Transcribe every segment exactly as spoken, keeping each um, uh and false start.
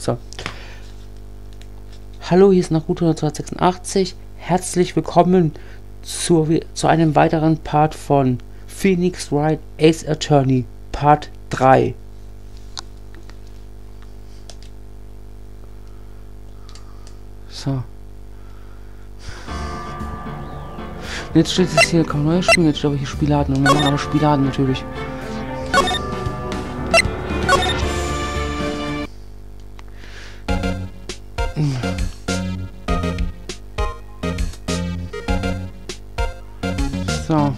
So. Hallo, hier ist Naruto hundertsechsundachtzig. Herzlich willkommen zu, zu einem weiteren Part von Phoenix Wright Ace Attorney Part drei. So. Jetzt steht es hier, kann man neu spielen, jetzt steht aber hier Spielladen und wir machen aber Spielladen natürlich. So.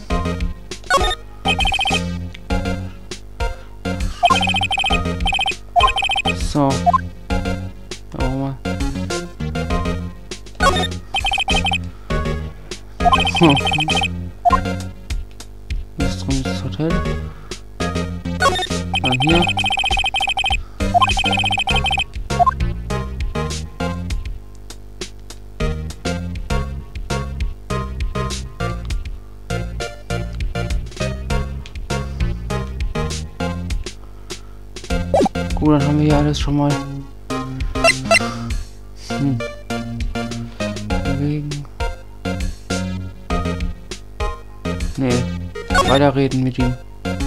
So. Da machen wir. Hm. Hier ist drin das Hotel. Dann hier. Gut, dann haben wir hier alles schon mal. Hm. Bewegen. Nee. Weiterreden mit ihm.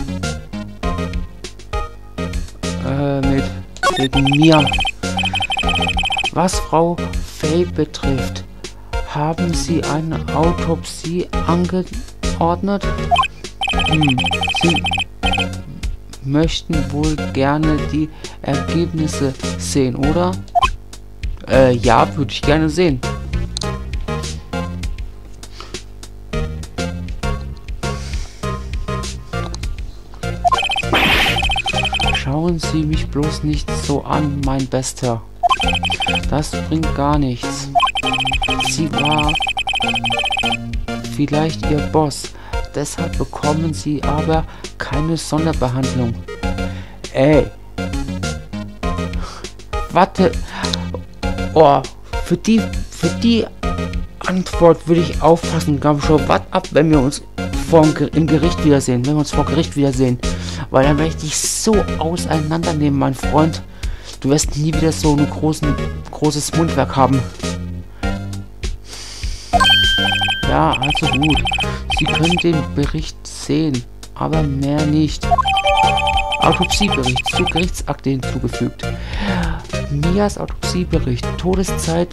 Äh, mit, mit mir. Was Frau Fay betrifft, haben Sie eine Autopsie angeordnet? Hm. Sie möchten wohl gerne die Ergebnisse sehen, oder? Äh, ja, würde ich gerne sehen. Schauen Sie mich bloß nicht so an, mein Bester. Das bringt gar nichts. Sie war vielleicht Ihr Boss. Deshalb bekommen Sie aber keine Sonderbehandlung. Ey. Warte. Oh, für die, für die Antwort würde ich aufpassen. Gamshow, wart ab, wenn wir uns vor, im Gericht wiedersehen. Wenn wir uns vor Gericht wiedersehen. Weil dann werde ich dich so auseinandernehmen, mein Freund. Du wirst nie wieder so ein großen, großes Mundwerk haben. Ja, also gut. Sie können den Bericht sehen, aber mehr nicht. Autopsiebericht zu Gerichtsakte hinzugefügt. Mias Autopsiebericht. Todeszeit.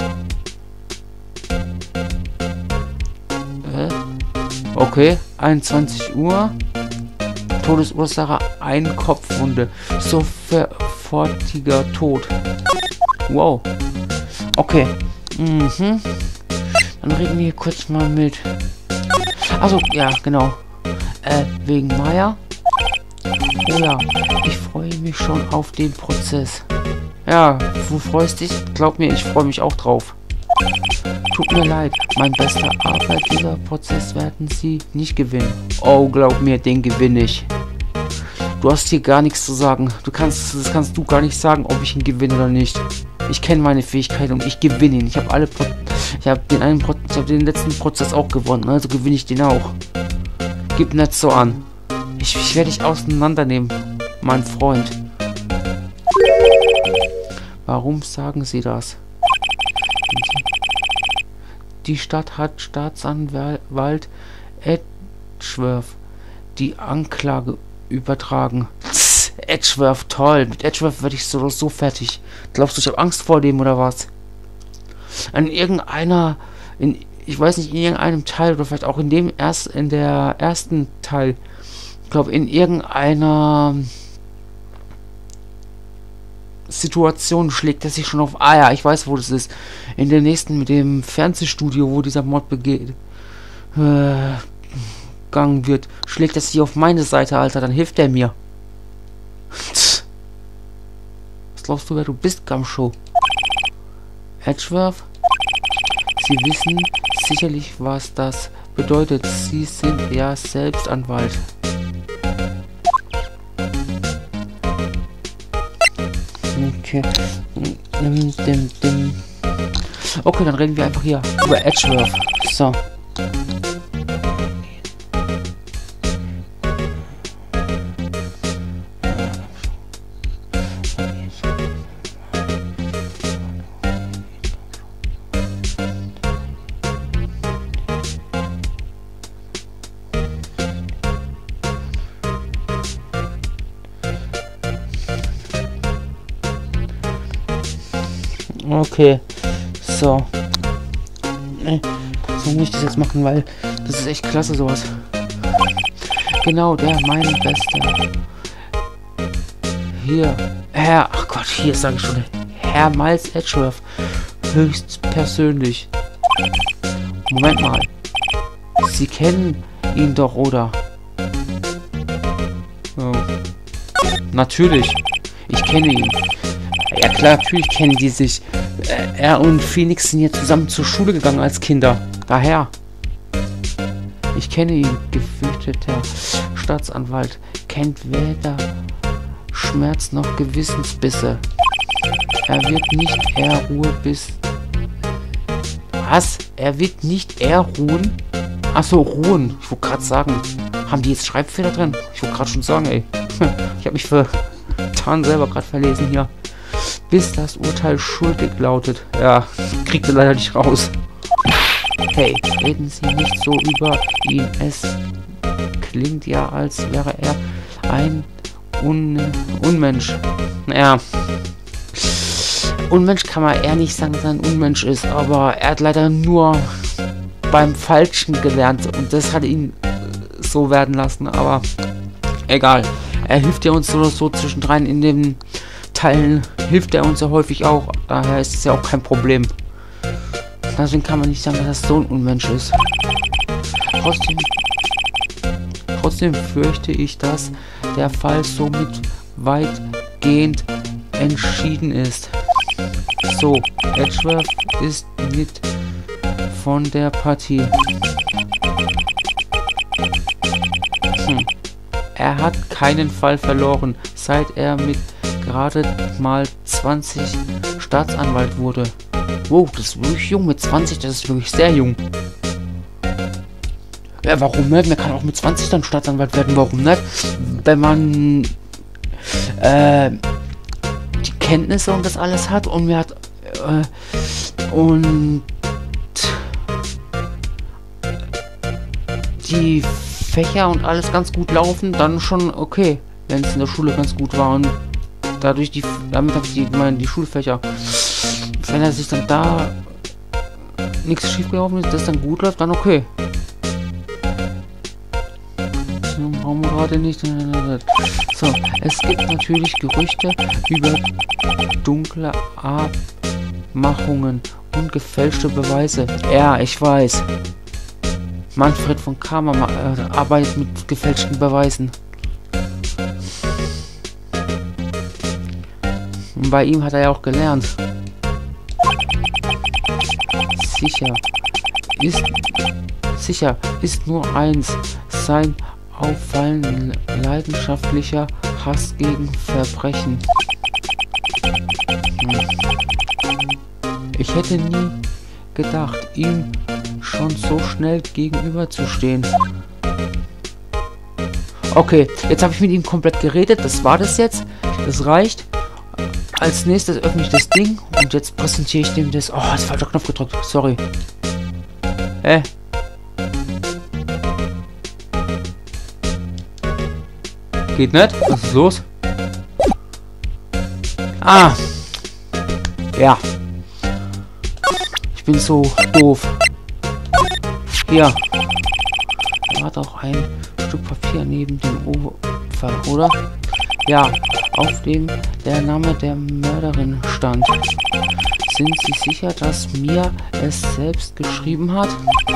Äh? Okay, einundzwanzig Uhr. Todesursache ein Kopfwunde. Sofortiger Tod. Wow. Okay. Mhm. Dann reden wir hier kurz mal mit. Also ja, genau. Äh, wegen Maya. Oh ja, ich freue mich schon auf den Prozess. Ja, du freust dich? Glaub mir, ich freue mich auch drauf. Tut mir leid, mein Bester, aber dieser Prozess werden Sie nicht gewinnen. Oh, glaub mir, den gewinne ich. Du hast hier gar nichts zu sagen. Du kannst, das kannst du gar nicht sagen, ob ich ihn gewinne oder nicht. Ich kenne meine Fähigkeiten und ich gewinne ihn. Ich habe alle, Pro ich habe den einen, Pro ich habe den letzten Prozess auch gewonnen, also gewinne ich den auch. Gib nicht so an. Ich, ich werde dich auseinandernehmen, mein Freund. Warum sagen Sie das? Die Stadt hat Staatsanwalt Edgeworth die Anklage übertragen. Tss, Edgeworth, toll. Mit Edgeworth werde ich so so fertig. Glaubst du, ich habe Angst vor dem oder was? An irgendeiner, in, ich weiß nicht, in irgendeinem Teil oder vielleicht auch in dem erst, in der ersten Teil, ich glaube in irgendeiner Situation schlägt er sich schon auf. Ah ja, ich weiß, wo das ist. In der nächsten mit dem Fernsehstudio, wo dieser Mord begeht, äh, gegangen wird, schlägt er sich auf meine Seite, Alter. Dann hilft er mir. Was glaubst du, wer du bist, Gamshow? Edgeworth? Sie wissen sicherlich, was das bedeutet. Sie sind ja selbst Anwalt. Okay. Okay, dann reden wir einfach hier über Edgeworth. So. Okay. So. Nee, so muss ich das jetzt machen, weil das ist echt klasse, sowas. Genau, der, mein Bester. Hier. Herr, ach Gott, hier sage ich schon. Herr Miles Edgeworth. Höchst persönlich. Moment mal. Sie kennen ihn doch, oder? Oh. Natürlich. Ich kenne ihn. Ja klar, natürlich kennen die sich. Er und Phoenix sind ja zusammen zur Schule gegangen als Kinder. Daher. Ich kenne ihn. Gefürchteter Staatsanwalt. Kennt weder Schmerz noch Gewissensbisse. Er wird nicht eher Ruhe bis... Was? Er wird nicht eher ruhen? Achso, ruhen. Ich wollte gerade sagen. Haben die jetzt Schreibfehler drin? Ich wollte gerade schon sagen, ey. Ich habe mich vertan selber gerade verlesen hier. Bis das Urteil schuldig lautet. Ja, kriegt er leider nicht raus. Hey, reden Sie nicht so über ihn. Es klingt ja, als wäre er ein Un Unmensch. Naja. Unmensch kann man eher nicht sagen, dass er ein Unmensch ist, aber er hat leider nur beim Falschen gelernt und das hat ihn so werden lassen, aber egal. Er hilft ja uns so oder so zwischendrin in den Teilen, hilft er uns ja häufig auch, daher ist es ja auch kein Problem. Deswegen kann man nicht sagen, dass das so ein Unmensch ist. Trotzdem, trotzdem fürchte ich, dass der Fall somit weitgehend entschieden ist. So, Edgeworth ist mit von der Partie. Hm. Er hat keinen Fall verloren, seit er mit gerade mal zwanzig Staatsanwalt wurde. Wow, das ist wirklich jung mit zwanzig, das ist wirklich sehr jung. Ja, warum nicht? Man kann auch mit zwanzig dann Staatsanwalt werden, warum nicht? Wenn man äh, die Kenntnisse und das alles hat und mir hat äh, und die Fächer und alles ganz gut laufen, dann schon okay, wenn es in der Schule ganz gut war und dadurch die, damit habe ich die, meine, die Schulfächer. Wenn er sich dann da nichts schief gelaufen ist, das dann gut läuft, dann okay. So, brauchen wir gerade nicht. So, es gibt natürlich Gerüchte über dunkle Abmachungen und gefälschte Beweise. Ja, ich weiß. Manfred von Karma äh, arbeitet mit gefälschten Beweisen. Und bei ihm hat er ja auch gelernt. Sicher ist sicher ist nur eins: sein auffallend leidenschaftlicher Hass gegen Verbrechen. Hm. Ich hätte nie gedacht, ihm schon so schnell gegenüberzustehen. Okay, jetzt habe ich mit ihm komplett geredet. Das war das jetzt. Das reicht. Als nächstes öffne ich das Ding und jetzt präsentiere ich dem das. Oh, ist falscher Knopf gedrückt. Sorry. Hä? Geht nicht? Was ist los? Ah. Ja. Ich bin so doof. Hier. Da war doch ein Stück Papier neben dem Opfer, oder? Ja, auf dem der Name der Mörderin stand. Sind Sie sicher, dass Mia es selbst geschrieben hat?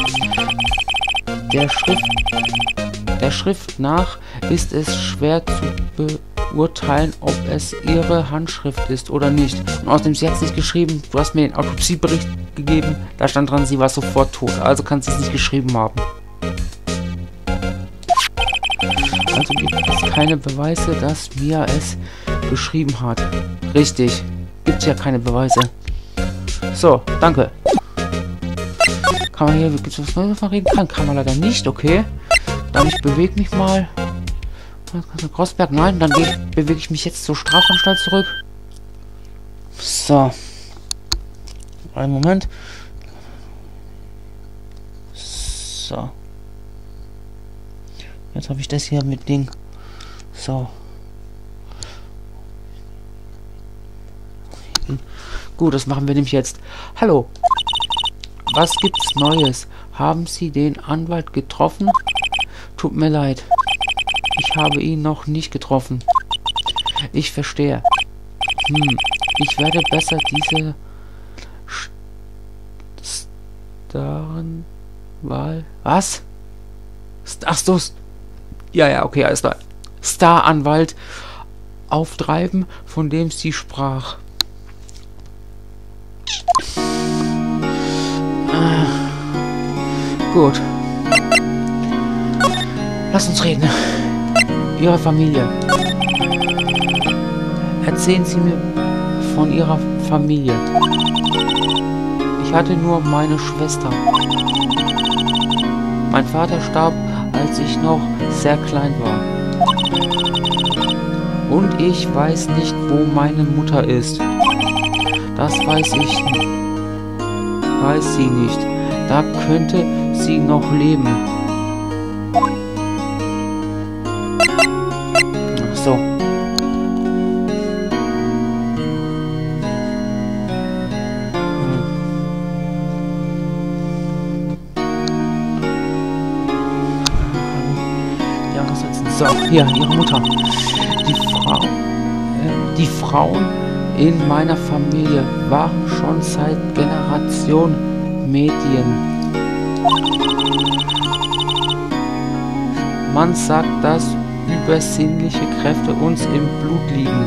Der Schrift, der Schrift nach ist es schwer zu beurteilen, ob es ihre Handschrift ist oder nicht. Und außerdem, sie hat es nicht geschrieben. Du hast mir den Autopsiebericht gegeben. Da stand dran, sie war sofort tot. Also kann sie es nicht geschrieben haben. Also gibt es keine Beweise, dass Mia es geschrieben hat. Richtig. Gibt es ja keine Beweise. So, danke. Kann man hier, gibt es was Neues reden? Kann, kann man leider nicht, okay. Dann ich bewege mich mal. Grossberg, nein, dann bewege ich mich jetzt zur Strafanstalt zurück. So. Einen Moment. So. Jetzt habe ich das hier mit Ding. So. beobachten. Gut, das machen wir nämlich jetzt. Hallo. Was gibt's Neues? Haben Sie den Anwalt getroffen? Tut mir leid. Ich habe ihn noch nicht getroffen. Ich verstehe. Hm, ich werde besser diese Staranwalt... Was? Ach so. Ja, ja, okay, alles klar. Staranwalt auftreiben, von dem sie sprach. Ah, gut. Lass uns reden. Ihre Familie. Erzählen Sie mir von Ihrer Familie. Ich hatte nur meine Schwester. Mein Vater starb, als ich noch sehr klein war. Und ich weiß nicht, wo meine Mutter ist. Das weiß ich nicht. Weiß sie nicht. Da könnte sie noch leben. Ach so. Hm. Ja, was soll's denn? So, hier, ihre Mutter. Die Frau, äh, die Frauen in meiner Familie waren schon seit Generationen Medien. Man sagt, dass übersinnliche Kräfte uns im Blut liegen.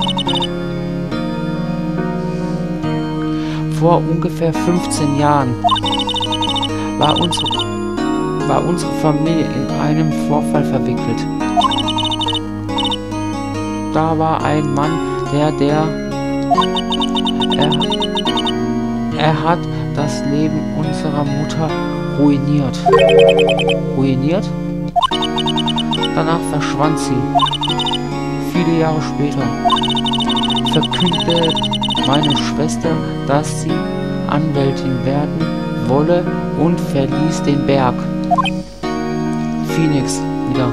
Vor ungefähr fünfzehn Jahren war unsere, war unsere Familie in einem Vorfall verwickelt. Da war ein Mann, der, der, er, er hat das Leben unserer Mutter ruiniert. Ruiniert? Danach verschwand sie. Viele Jahre später verkündete meine Schwester, dass sie Anwältin werden wolle und verließ den Berg. Phoenix wieder.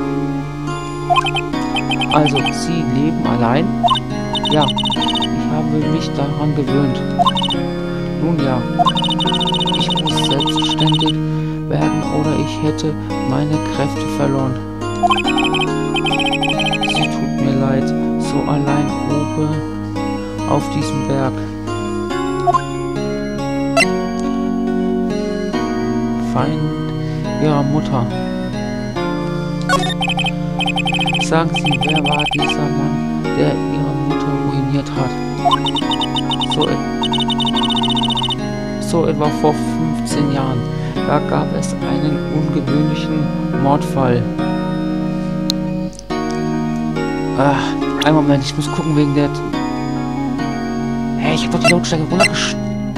Also, sie leben allein? Ja, ich habe mich daran gewöhnt. Nun ja, ich muss selbstständig werden oder ich hätte meine Kräfte verloren. Sie tut mir leid, so allein oben auf diesem Berg. Feind ihrer Mutter. Sagen Sie, wer war dieser Mann, der Ihre Mutter ruiniert hat? So, et so etwa vor fünfzehn Jahren. Da gab es einen ungewöhnlichen Mordfall. Ach, einen Moment, ich muss gucken wegen der... Hä, hey, ich hab doch die Lautstärke runtergesch...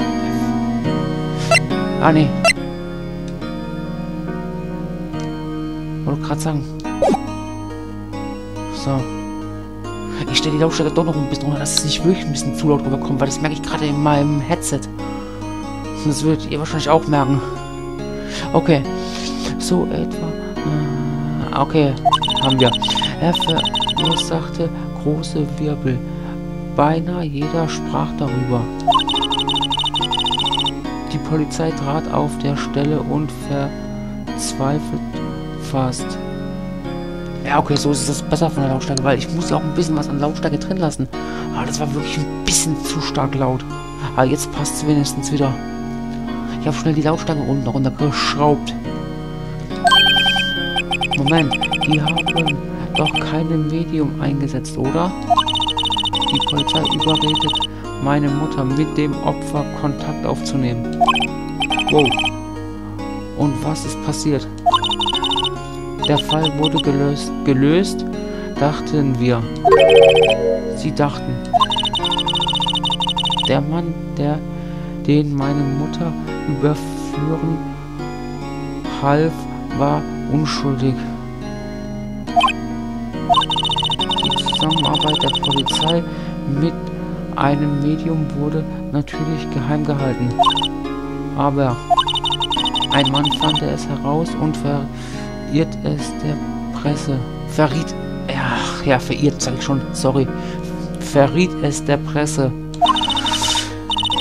Ah, nee. Wollte gerade sagen. So. Ich stelle die Lautstärke doch noch ein bisschen runter, dass es nicht wirklich ein bisschen zu laut rüberkommt, weil das merke ich gerade in meinem Headset. Das werdet ihr wahrscheinlich auch merken. Okay. So etwa... Äh, okay, haben wir. Er verursachte große Wirbel. Beinahe jeder sprach darüber. Die Polizei trat auf der Stelle und verzweifelt fast. Ja, okay, so ist es besser von der Lautstärke, weil ich muss ja auch ein bisschen was an Lautstärke drin lassen. Aber das war wirklich ein bisschen zu stark laut. Aber jetzt passt es wenigstens wieder. Ich habe schnell die Lautstärke runter, runtergeschraubt. Moment, die haben doch keine Medium eingesetzt, oder? Die Polizei überredet meine Mutter, mit dem Opfer Kontakt aufzunehmen. Wow. Und was ist passiert? Der Fall wurde gelöst, gelöst, dachten wir. Sie dachten. Der Mann, der den meine Mutter überführen half, war unschuldig. Die Zusammenarbeit der Polizei mit einem Medium wurde natürlich geheim gehalten. Aber ein Mann fand es heraus und verirrt es der Presse. Verriet, ach ja, verirrt, sag ich schon, sorry. Verriet es der Presse.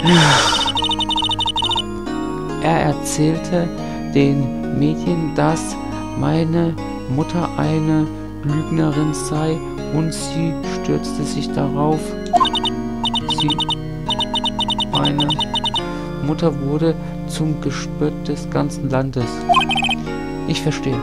Er erzählte den Mädchen, dass meine Mutter eine Lügnerin sei und sie stürzte sich darauf. Sie, meine Mutter wurde zum Gespött des ganzen Landes. Ich verstehe.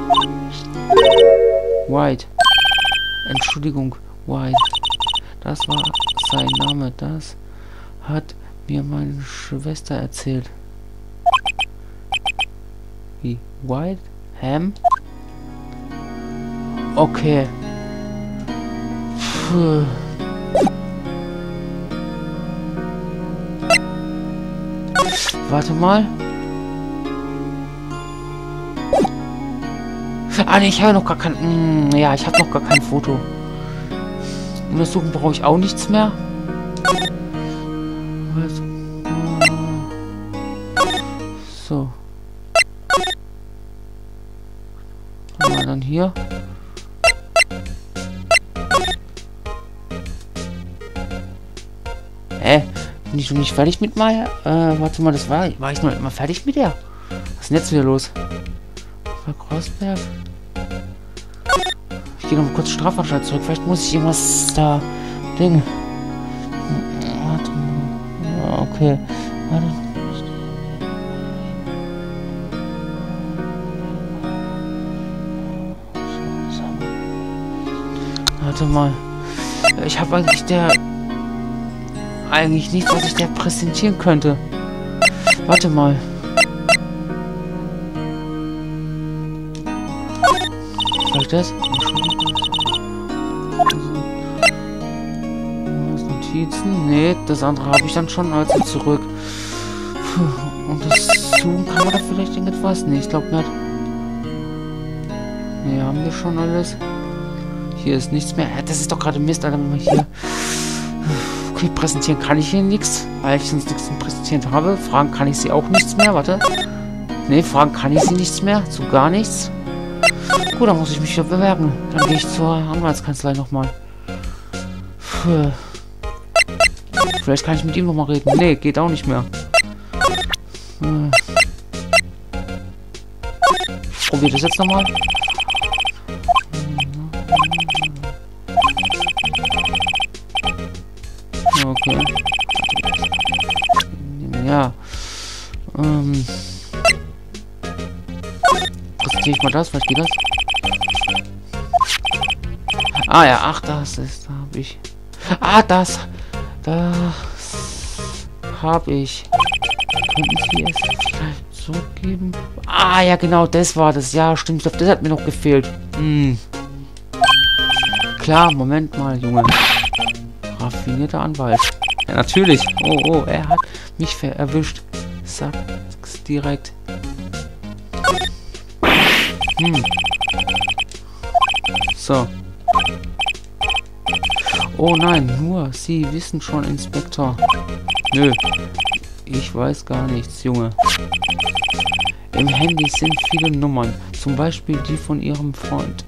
White. Entschuldigung, White. Das war sein Name. Das hat mir meine Schwester erzählt. Wie? White? Ham? Okay. Puh. Warte mal. Ah ne, ich habe noch gar kein... Mh, ja, ich habe noch gar kein Foto. Untersuchen brauche ich auch nichts mehr. Was? So. Was haben wir dann hier? Hä? Bin ich noch nicht fertig mit Maya? Äh, warte mal, das war... War ich noch nicht mal fertig mit der? Was ist denn jetzt wieder los? Bei Großberg? Ich gehe noch mal kurz Strafanstalt zurück. Vielleicht muss ich irgendwas da... Ding... Warte mal... Ja, okay. Warte... Warte mal. Ich habe eigentlich der... Eigentlich nichts, was ich der präsentieren könnte. Warte mal. Vielleicht das? Notizen? Nee, das andere habe ich dann schon also zurück. Puh, und das Zoom kann man da vielleicht irgendetwas? Nee, ich glaube nicht. Nee, haben wir schon alles. Hier ist nichts mehr. Das ist doch gerade Mist, Alter, wenn wir hier... Okay, präsentieren kann ich hier nichts, weil ich sonst nichts zum Präsentieren habe. Fragen kann ich sie auch nichts mehr, warte. Ne, fragen kann ich sie nichts mehr, zu gar nichts. Gut, dann muss ich mich wieder bewerben. Dann gehe ich zur Anwaltskanzlei nochmal. Vielleicht kann ich mit ihm nochmal reden. Ne, geht auch nicht mehr. Probier das jetzt nochmal. Okay. Ja. Ähm. Präsentiere ich mal das? Vielleicht geht das? Ah ja, ach, das ist, da habe ich. Ah, das. Das habe ich. Könnten Sie es vielleicht zurückgeben? Ah ja, genau, das war das. Ja, stimmt. Ich glaube, das hat mir noch gefehlt. Hm. Klar, Moment mal, Junge. Raffinierter Anwalt. Ja, natürlich. Oh, oh, er hat mich erwischt. Sag's direkt. Hm. So. Oh nein, nur Sie wissen schon, Inspektor. Nö. Ich weiß gar nichts, Junge. Im Handy sind viele Nummern. Zum Beispiel die von Ihrem Freund.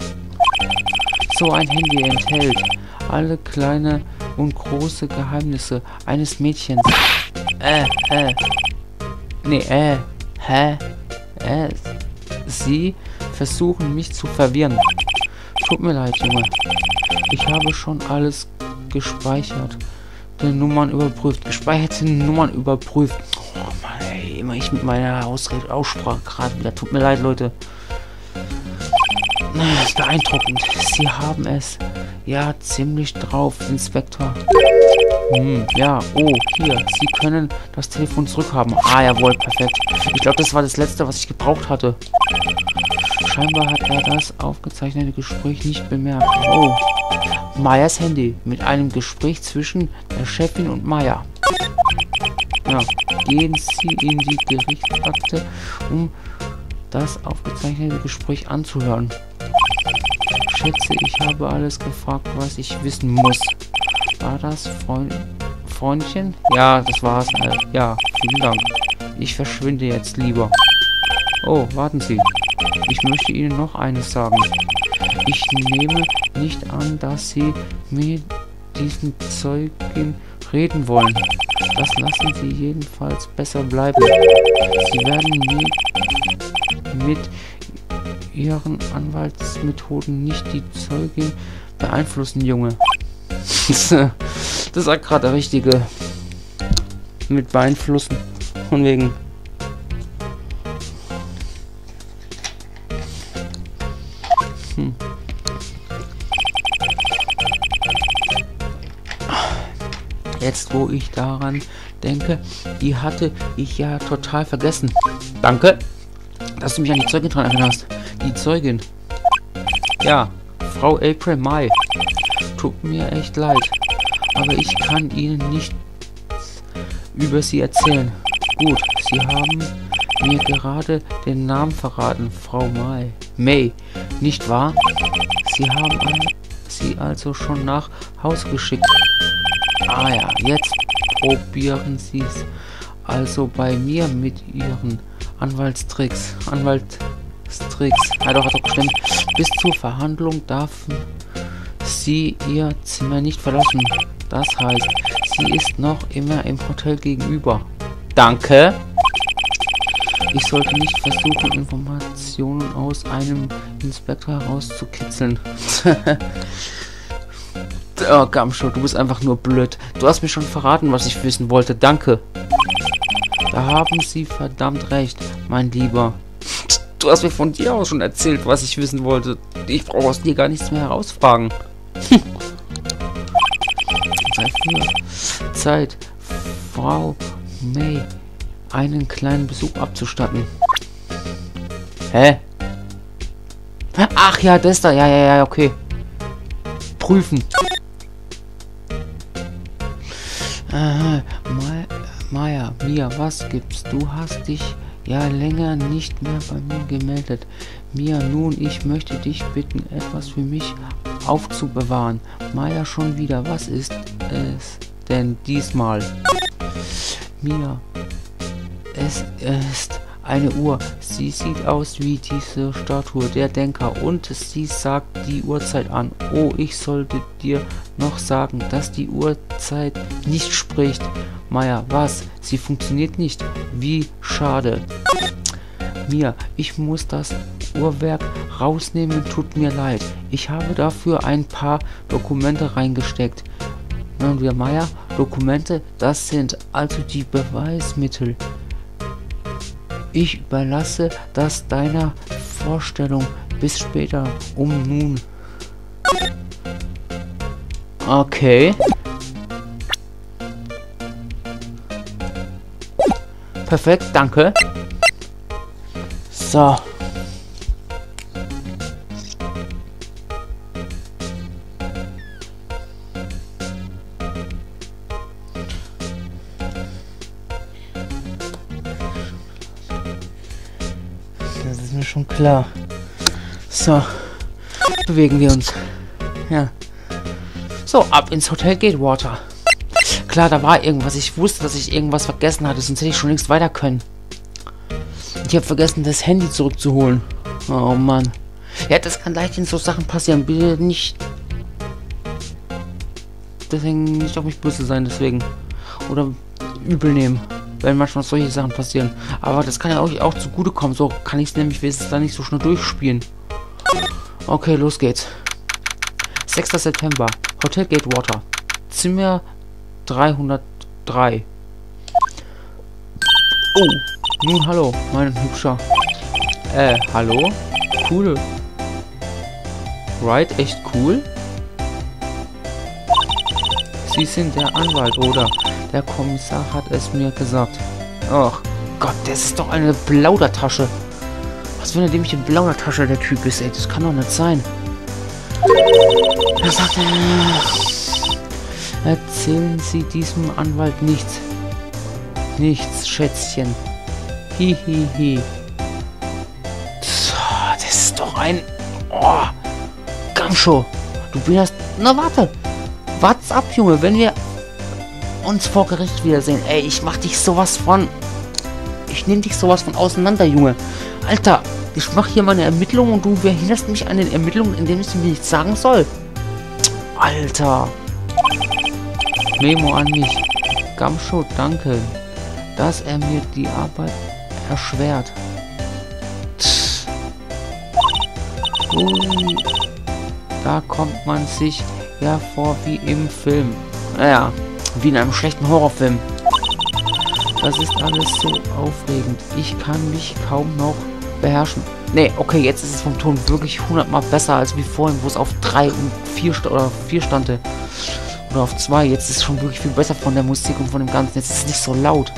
So ein Handy enthält alle kleine und große Geheimnisse eines Mädchens. Äh, äh. Nee, äh. Hä? Äh. Sie versuchen mich zu verwirren. Tut mir leid, Junge. Ich habe schon alles gespeichert. Die Nummern überprüft. Gespeicherte Nummern überprüft. Oh Mann, ey. Immer ich mit meiner Ausrede, Aussprache gerade wieder. Tut mir leid, Leute. Beeindruckend. Sie haben es. Ja, ziemlich drauf, Inspektor. Hm, ja, oh, hier. Sie können das Telefon zurückhaben. Ah, jawohl, perfekt. Ich glaube, das war das Letzte, was ich gebraucht hatte. Scheinbar hat er das aufgezeichnete Gespräch nicht bemerkt. Oh, Mayas Handy mit einem Gespräch zwischen der Chefin und Maya. Ja, gehen Sie in die Gerichtsakte, um das aufgezeichnete Gespräch anzuhören. Schätze, ich habe alles gefragt, was ich wissen muss. War das Freund Freundchen? Ja, das war's. Äh, ja, vielen Dank. Ich verschwinde jetzt lieber. Oh, warten Sie. Ich möchte Ihnen noch eines sagen. Ich nehme nicht an, dass Sie mit diesen Zeugen reden wollen. Das lassen Sie jedenfalls besser bleiben. Sie werden nie mit Ihren Anwaltsmethoden nicht die Zeugin beeinflussen, Junge. Das sagt gerade der Richtige. Mit beeinflussen. Von wegen. Hm. Jetzt, wo ich daran denke, die hatte ich ja total vergessen. Danke, dass du mich an die Zeugin dran erinnerst. Die Zeugin. Ja, Frau April Mai. Tut mir echt leid, aber ich kann Ihnen nichts über sie erzählen. Gut, Sie haben mir gerade den Namen verraten, Frau Mai. May, nicht wahr? Sie haben an sie also schon nach Hause geschickt. Ah ja, jetzt probieren Sie es also bei mir mit Ihren Anwaltstricks. Anwaltstricks. Ja doch, hat doch gestimmt. Bis zur Verhandlung darf sie ihr Zimmer nicht verlassen. Das heißt, sie ist noch immer im Hotel gegenüber. Danke. Ich sollte nicht versuchen, Informationen aus einem Inspektor herauszukitzeln. Oh, Gamshow, du bist einfach nur blöd. Du hast mir schon verraten, was ich wissen wollte. Danke. Da haben Sie verdammt recht, mein Lieber. Du hast mir von dir aus schon erzählt, was ich wissen wollte. Ich brauche aus dir gar nichts mehr herausfragen. Sei für Zeit, Frau May einen kleinen Besuch abzustatten. Hä? Ach ja, das da. Ja, ja, ja, okay. Prüfen. Äh, Maya, Mia, was gibt's? Du hast dich ja länger nicht mehr bei mir gemeldet. Mia, nun, ich möchte dich bitten, etwas für mich aufzubewahren. Maya, schon wieder. Was ist es denn diesmal? Mia, es ist eine Uhr. Sie sieht aus wie diese Statue, der Denker, und sie sagt die Uhrzeit an. Oh, ich sollte dir noch sagen, dass die Uhrzeit nicht spricht. Maya, was? Sie funktioniert nicht. Wie schade. Mia, ich muss das Uhrwerk rausnehmen, tut mir leid. Ich habe dafür ein paar Dokumente reingesteckt. Und wir, Maya, Dokumente, das sind also die Beweismittel. Ich überlasse das deiner Vorstellung. Bis später. Um nun. Okay. Perfekt, danke. So. Das ist mir schon klar. So. Bewegen wir uns. Ja. So, ab ins Hotel Gatewater. Klar, da war irgendwas. Ich wusste, dass ich irgendwas vergessen hatte, sonst hätte ich schon längst weiter können. Ich habe vergessen, das Handy zurückzuholen. Oh Mann. Ja, das kann leicht in so Sachen passieren. Bitte nicht. Deswegen nicht auf mich böse sein, deswegen. Oder übel nehmen, wenn manchmal solche Sachen passieren. Aber das kann ja auch, auch zugutekommen. So kann ich es nämlich wenigstens dann nicht so schnell durchspielen. Okay, los geht's. sechster September. Hotel Gatewater. Zimmer dreihundertdrei. Oh, nun hallo, mein Hübscher. Äh, hallo? Cool. Right, echt cool? Sie sind der Anwalt, oder? Der Kommissar hat es mir gesagt. Ach Gott, das ist doch eine Plaudertasche. Was für eine dämliche Plaudertasche der Typ ist, ey. Das kann doch nicht sein. Er sagt, äh, erzählen Sie diesem Anwalt nichts. Nichts, Schätzchen. Hihihi. Hi, hi. So, das ist doch ein... Oh, Gamshow. Du bist... Na, warte. Wart's ab, Junge. Wenn wir uns vor Gericht wiedersehen. Ey, ich mach dich sowas von... Ich nehm dich sowas von auseinander, Junge. Alter, ich mach hier meine Ermittlungen und du behinderst mich an den Ermittlungen, indem ich mir nichts sagen soll. Alter. Memo an mich. Gumshoe danken, dass er mir die Arbeit erschwert. Tss. Ui. Da kommt man sich ja vor wie im Film. Naja, wie in einem schlechten Horrorfilm. Das ist alles so aufregend. Ich kann mich kaum noch beherrschen. Nee, okay, jetzt ist es vom Ton wirklich hundertmal besser als wie vorhin, wo es auf drei und vier st oder vier stande. Oder auf zwei. Jetzt ist es schon wirklich viel besser von der Musik und von dem Ganzen. Jetzt ist es nicht so laut.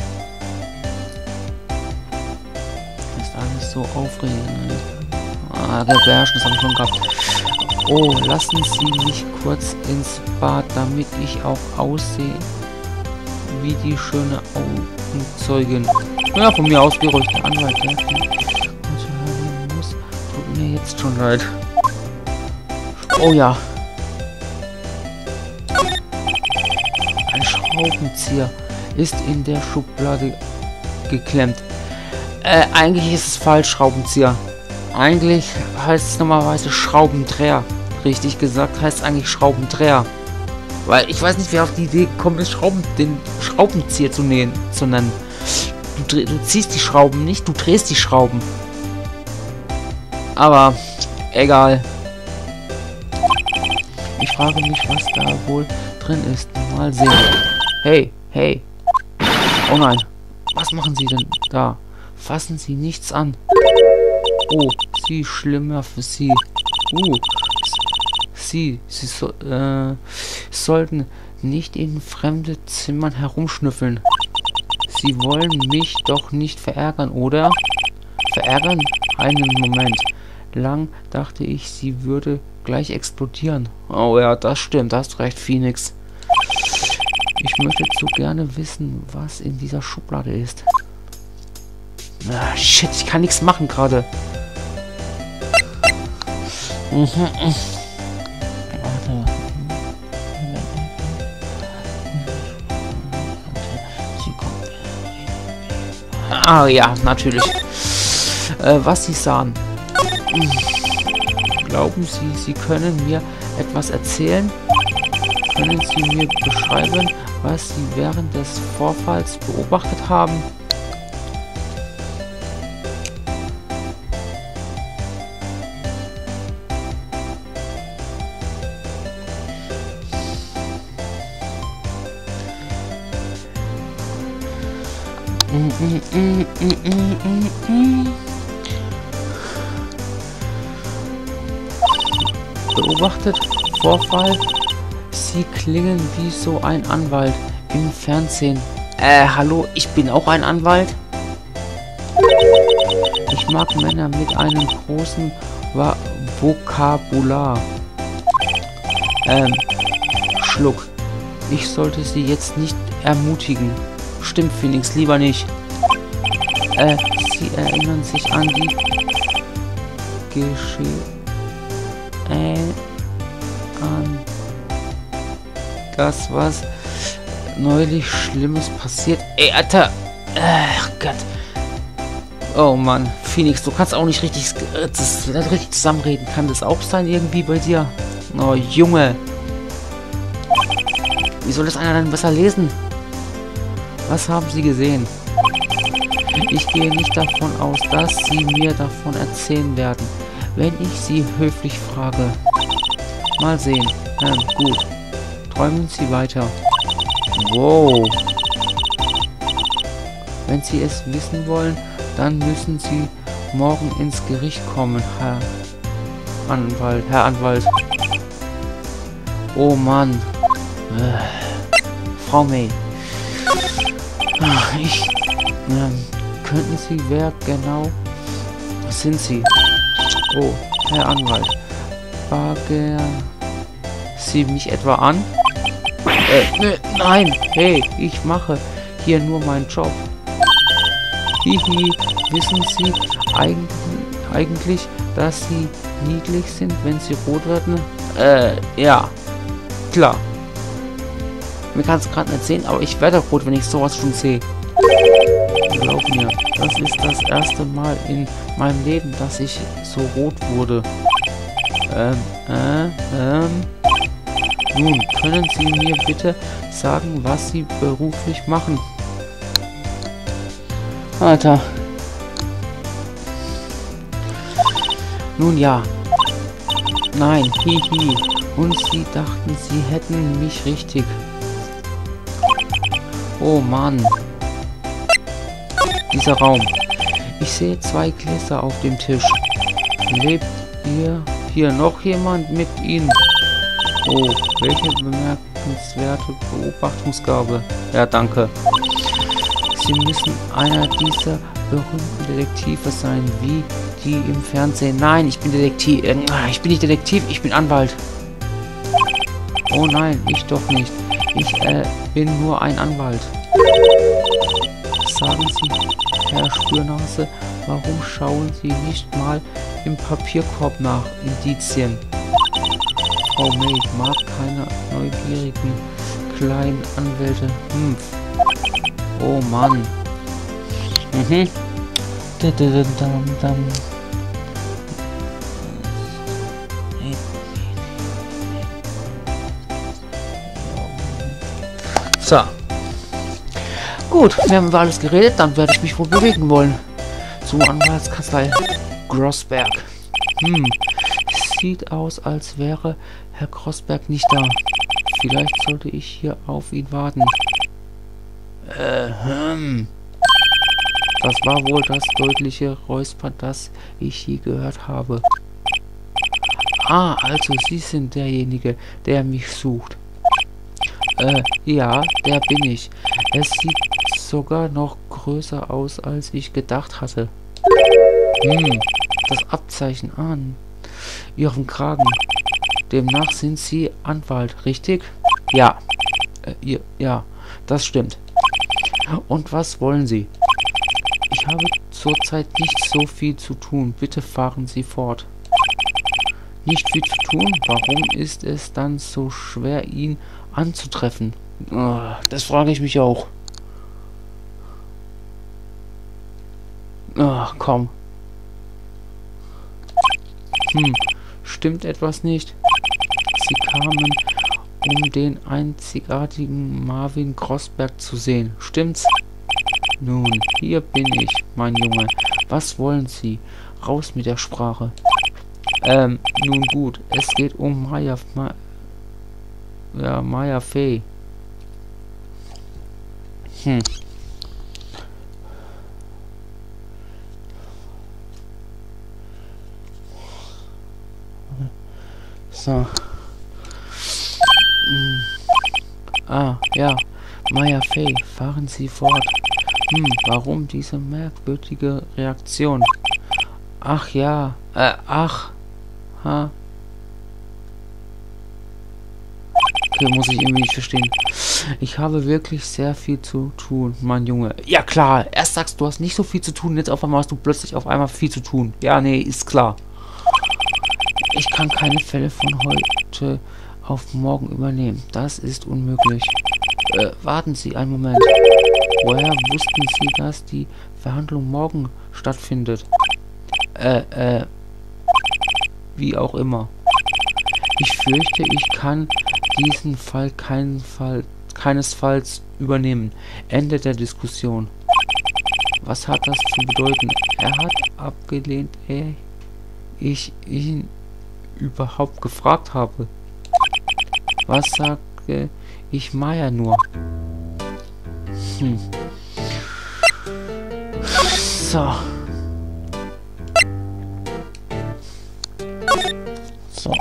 Das ist alles so aufregend. Ah, beherrschen, das habe ich schon gehabt. Oh, lassen Sie mich kurz ins Bad, damit ich auch aussehe wie die schöne Augenzeugin. Ja, von mir aus beruhigt der Anwalt. Ja. Muss, tut mir jetzt schon leid. Oh ja. Ein Schraubenzieher ist in der Schublade geklemmt. Äh, eigentlich ist es falsch, Schraubenzieher. Eigentlich heißt es normalerweise Schraubendreher. Richtig gesagt heißt es eigentlich Schraubendreher. Weil ich weiß nicht, wer auf die Idee gekommen ist, Schrauben, den Schraubenzieher zu nähen, zu nennen. Du, du ziehst die Schrauben nicht, du drehst die Schrauben. Aber egal. Ich frage mich, was da wohl drin ist. Mal sehen. Hey, hey. Oh nein. Was machen Sie denn da? Fassen Sie nichts an. Oh, Sie schlimmer für Sie. Uh. Sie, Sie so, äh, sollten nicht in fremde Zimmern herumschnüffeln. Sie wollen mich doch nicht verärgern, oder? Verärgern? Einen Moment. Lang dachte ich, sie würde gleich explodieren. Oh ja, das stimmt, da hast du recht, Phoenix. Ich möchte zu gerne wissen, was in dieser Schublade ist. Ah, shit, ich kann nichts machen gerade. Mhm. Ah ja, natürlich. Äh, was Sie sahen. Glauben Sie, Sie können mir etwas erzählen? Können Sie mir beschreiben, was Sie während des Vorfalls beobachtet haben? Beobachtet, Vorfall. Sie klingen wie so ein Anwalt im Fernsehen. Äh, hallo, ich bin auch ein Anwalt. Ich mag Männer mit einem großen Va- Vokabular. Ähm, Schluck. Ich sollte Sie jetzt nicht ermutigen. Stimmt, Phoenix, lieber nicht. Äh, Sie erinnern sich an die Geschichte. Äh, an das, was neulich Schlimmes passiert. Ey, Alter. Ach Gott. Oh Mann, Phoenix, du kannst auch nicht richtig, das, das richtig zusammenreden. Kann das auch sein irgendwie bei dir? Oh, Junge. Wie soll das einer dann besser lesen? Was haben Sie gesehen? Ich gehe nicht davon aus, dass Sie mir davon erzählen werden, wenn ich Sie höflich frage. Mal sehen. Ähm, gut. Träumen Sie weiter. Wow. Wenn Sie es wissen wollen, dann müssen Sie morgen ins Gericht kommen, Herr Anwalt. Herr Anwalt. Oh Mann. Äh, Frau May. Ach, ich... Ähm, könnten Sie, wer genau sind Sie? Oh, Herr Anwalt. Baggern Sie mich etwa an? Äh, ne, nein, hey, ich mache hier nur meinen Job. Hihi, wissen Sie eigentlich, eigentlich, dass Sie niedlich sind, wenn Sie rot werden? Äh, ja, klar. Mir kann es gerade nicht sehen, aber ich werde rot, wenn ich sowas schon sehe. Glaub mir, das ist das erste Mal in meinem Leben, dass ich so rot wurde. Ähm, äh, ähm... Nun, können Sie mir bitte sagen, was Sie beruflich machen. Alter. Nun ja. Nein, hihi. Und Sie dachten, Sie hätten mich richtig. Oh Mann. Dieser Raum. Ich sehe zwei Gläser auf dem Tisch. Lebt ihr hier noch jemand mit Ihnen? Oh, welche bemerkenswerte Beobachtungsgabe. Ja, danke. Sie müssen einer dieser berühmten Detektive sein, wie die im Fernsehen. Nein, ich bin Detektiv. Äh, ich bin nicht Detektiv, ich bin Anwalt. Oh nein, ich doch nicht. Ich äh, bin nur ein Anwalt. Sagen Sie, Herr Spürnase, warum schauen Sie nicht mal im Papierkorb nach Indizien? Frau May mag keine neugierigen kleinen Anwälte. Hm. Oh Mann. Mhm. So. Gut, wir haben über alles geredet, dann werde ich mich wohl bewegen wollen. Zur Anwaltskanzlei Grossberg. Hm. Sieht aus, als wäre Herr Grossberg nicht da. Vielleicht sollte ich hier auf ihn warten. Äh, hm. Das war wohl das deutliche Räuspern, das ich je gehört habe. Ah, also Sie sind derjenige, der mich sucht. Äh, ja, der bin ich. Es sieht sogar noch größer aus, als ich gedacht hatte. Hm, das Abzeichen an Ihrem Kragen. Demnach sind Sie Anwalt, richtig? Ja. Äh, ihr, ja, das stimmt. Und was wollen Sie? Ich habe zurzeit nicht so viel zu tun. Bitte fahren Sie fort. Nicht viel zu tun? Warum ist es dann so schwer, ihn anzutreffen? Oh, das frage ich mich auch. Ach, komm. Hm, stimmt etwas nicht? Sie kamen, um den einzigartigen Marvin Grossberg zu sehen. Stimmt's? Nun, hier bin ich, mein Junge. Was wollen Sie? Raus mit der Sprache. Ähm, nun gut. Es geht um Maya... Ma ja, Maya Fey. Hm. So. Hm. Ah, ja. Maya Fey, fahren Sie fort. Hm, warum diese merkwürdige Reaktion? Ach ja, äh, ach. Ha. Okay, muss ich irgendwie nicht verstehen. Ich habe wirklich sehr viel zu tun, mein Junge. Ja klar, erst sagst du, hast nicht so viel zu tun, jetzt auf einmal hast du plötzlich auf einmal viel zu tun. Ja, nee, ist klar. Ich kann keine Fälle von heute auf morgen übernehmen. Das ist unmöglich. Äh, warten Sie einen Moment. Woher wussten Sie, dass die Verhandlung morgen stattfindet? Äh, äh, wie auch immer. Ich fürchte, ich kann diesen Fall, keinen Fall keinesfalls übernehmen. Ende der Diskussion. Was hat das zu bedeuten? Er hat abgelehnt, ehe ich ihn überhaupt gefragt habe. Was sage ich Maya nur? Hm. So. So.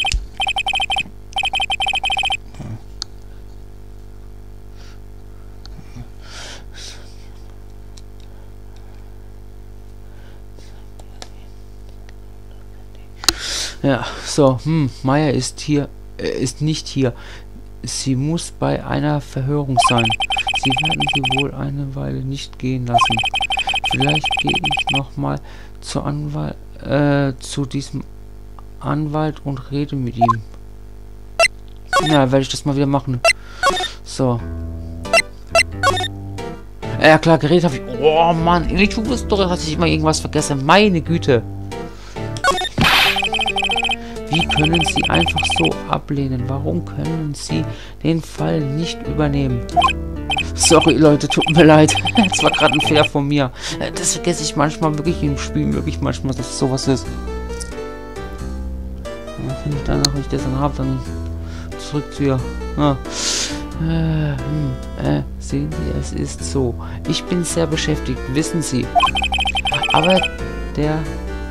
Ja, so, hm, Maya ist hier, äh, ist nicht hier. Sie muss bei einer Verhörung sein. Sie werden sie wohl eine Weile nicht gehen lassen. Vielleicht gehe ich nochmal zu Anwalt, äh, zu diesem Anwalt und rede mit ihm. Ja, werde ich das mal wieder machen. So. Ja klar, geredet habe ich. Oh Mann, in der True-Story hatte ich immer irgendwas vergessen. Meine Güte. Wie Wie können Sie einfach so ablehnen? Warum können Sie den Fall nicht übernehmen? Sorry, Leute, tut mir leid. Das war gerade ein Fehler von mir. Das vergesse ich manchmal wirklich im Spiel, wirklich manchmal, dass sowas ist. Ja, wenn ich danach nicht das dann habe, dann zurück zu ihr. Ja. Äh, hm, äh, sehen Sie, es ist so. Ich bin sehr beschäftigt, wissen Sie. Aber der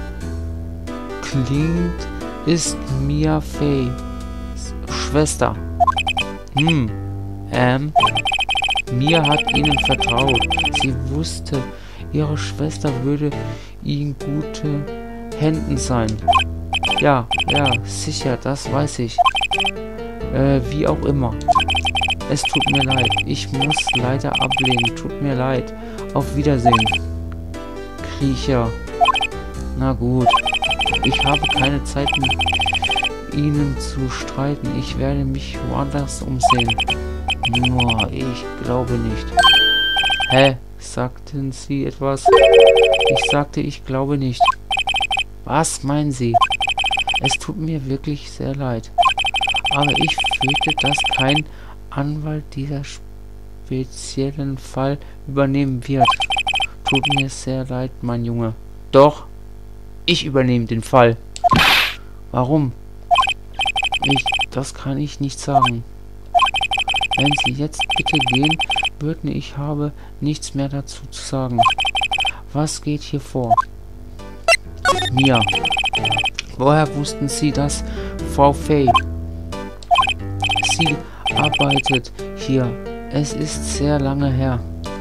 klingt, ist Mia Fey. Schwester. Hm, ähm, Mia hat Ihnen vertraut. Sie wusste, Ihre Schwester würde in gute Händen sein. Ja, ja, sicher, das weiß ich. Äh, wie auch immer. Es tut mir leid. Ich muss leider ablehnen. Tut mir leid. Auf Wiedersehen. Kriecher. Na gut. Ich habe keine Zeit, mit Ihnen zu streiten. Ich werde mich woanders umsehen. Nur, ich glaube nicht. Hä? Sagten Sie etwas? Ich sagte, ich glaube nicht. Was meinen Sie? Es tut mir wirklich sehr leid. Aber ich fürchte, dass kein Anwalt dieser speziellen Fall übernehmen wird. Tut mir sehr leid, mein Junge. Doch, ich übernehme den Fall. Warum? Ich, das kann ich nicht sagen. Wenn Sie jetzt bitte gehen würden, ich habe nichts mehr dazu zu sagen. Was geht hier vor? Mia. Woher wussten Sie das, Frau Fey? Sie arbeitet hier. Es ist sehr lange her.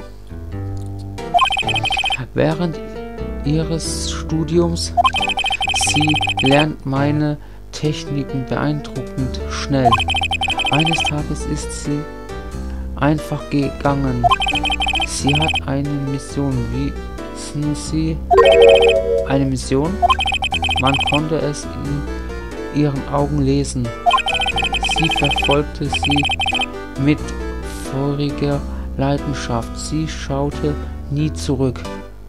Während ihres Studiums. Sie lernt meine Techniken beeindruckend schnell. Eines Tages ist sie einfach gegangen. Sie hat eine Mission. Wissen Sie? Eine Mission? Man konnte es in ihren Augen lesen. Sie verfolgte sie mit feuriger Leidenschaft. Sie schaute nie zurück.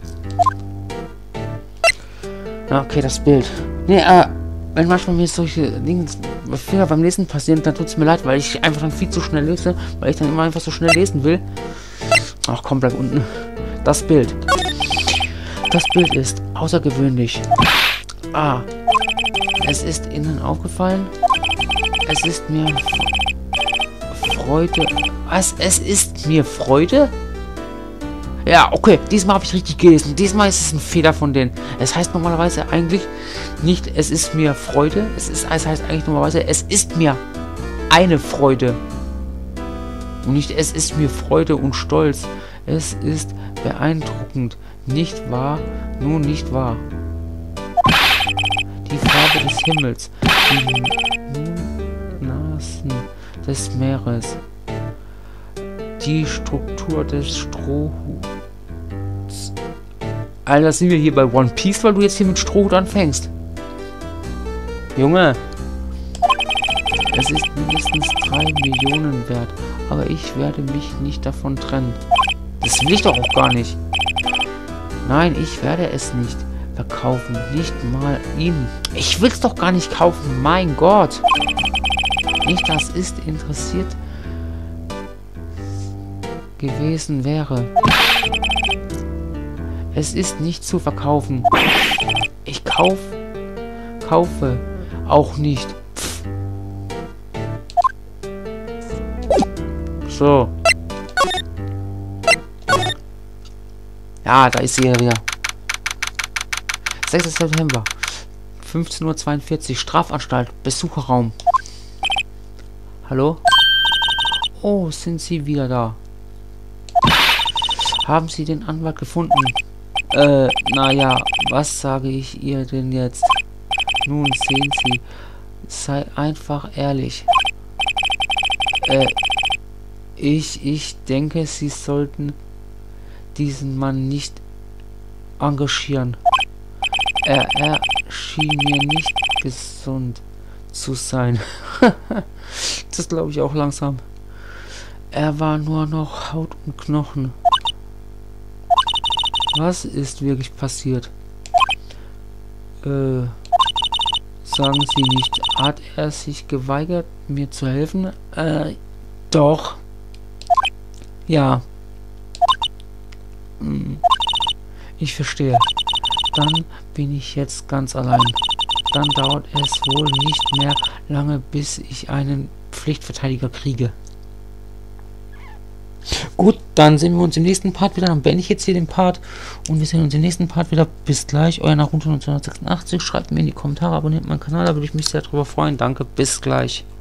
Okay, das Bild. Nee, äh, wenn manchmal mir solche Dinge, Fehler beim Lesen passieren, dann tut es mir leid, weil ich einfach dann viel zu schnell lese, weil ich dann immer einfach so schnell lesen will. Ach komm, bleib unten. Das Bild. Das Bild ist außergewöhnlich. Ah, es ist Ihnen aufgefallen? Es ist mir Freude. Was? Es ist mir Freude? Ja, okay, diesmal habe ich richtig gelesen. Diesmal ist es ein Fehler von denen. Es heißt normalerweise eigentlich nicht, es ist mir Freude. Es, ist, es heißt eigentlich normalerweise, es ist mir eine Freude. Und nicht, es ist mir Freude und Stolz. Es ist beeindruckend. Nicht wahr? Nun nicht wahr. Die Farbe des Himmels. Die Nasen des Meeres. Die Struktur des Strohhuts. Alter, sind wir hier bei One Piece, weil du jetzt hier mit Strohhut anfängst. Junge. Es ist mindestens drei Millionen wert, aber ich werde mich nicht davon trennen. Das will ich doch auch gar nicht. Nein, ich werde es nicht verkaufen. Nicht mal ihn. Ich will es doch gar nicht kaufen. Mein Gott. Nicht, dass es interessiert gewesen wäre. Es ist nicht zu verkaufen. Ich kauf, kaufe auch nicht. Pff. So. Ja, da ist sie ja wieder. sechster September. fünfzehn Uhr zweiundvierzig. Strafanstalt. Besucherraum. Hallo? Oh, sind Sie wieder da? Haben Sie den Anwalt gefunden? Äh, naja, was sage ich ihr denn jetzt? Nun, sehen Sie, sei einfach ehrlich. Äh, ich, ich denke, Sie sollten diesen Mann nicht engagieren. Er, er schien mir nicht gesund zu sein. Das glaube ich auch langsam. Er war nur noch Haut und Knochen. Was ist wirklich passiert? Äh, sagen Sie nicht hat er sich geweigert, mir zu helfen? Äh, doch. Ja. Hm. Ich verstehe. Dann bin ich jetzt ganz allein. Dann dauert es wohl nicht mehr lange, bis ich einen Pflichtverteidiger kriege. Gut, dann sehen wir uns im nächsten Part wieder. Dann beende ich jetzt hier den Part und wir sehen uns im nächsten Part wieder. Bis gleich, euer Naruto neunzehnhundertsechsundachtzig. Schreibt mir in die Kommentare, abonniert meinen Kanal, da würde ich mich sehr darüber freuen. Danke, bis gleich.